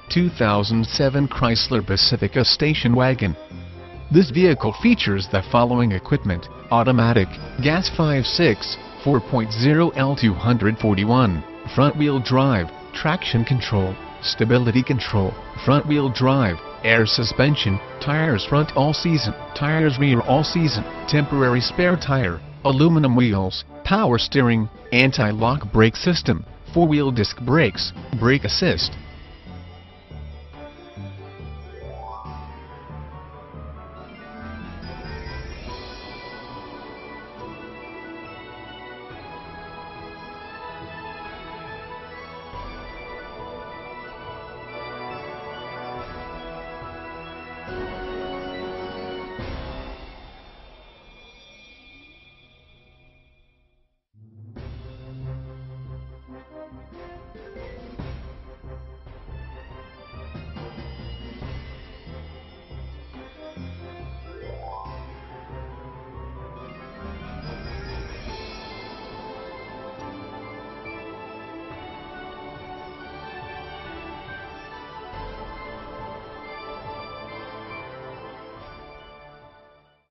2007 Chrysler Pacifica station wagon. This vehicle features the following equipment: automatic, gas 5.6, 4.0 L241, front-wheel drive, traction control, stability control, front-wheel drive, air suspension, tires front all-season, tires rear all-season, temporary spare tire, aluminum wheels, power steering, anti-lock brake system, 4-wheel disc brakes, brake assist,